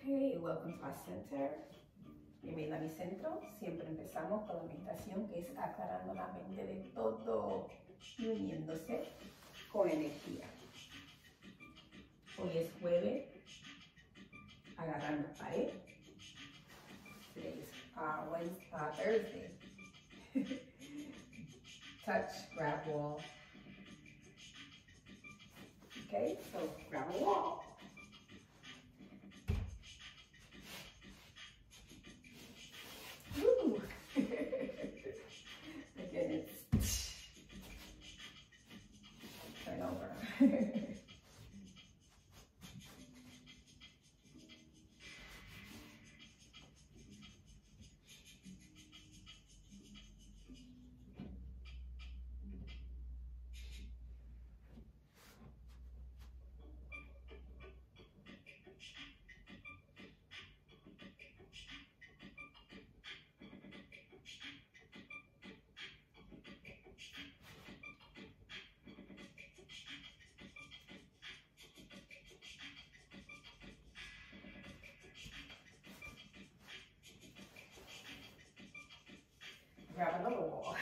Okay, welcome to our center. Bienvenido a mi centro. Siempre empezamos con la meditación, que es aclarando la mente de todo y uniéndose con energía. Hoy es jueves, agarrando pared. Today is Thursday. Touch, grab wall. Okay, so grab a wall. Woo! Again, it's turn over. Grab another wall.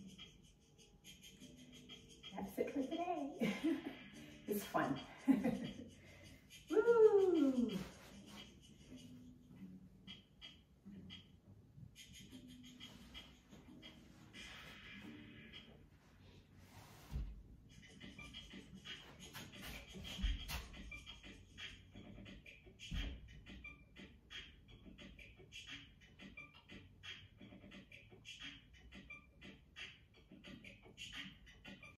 That's it for today. It's fun.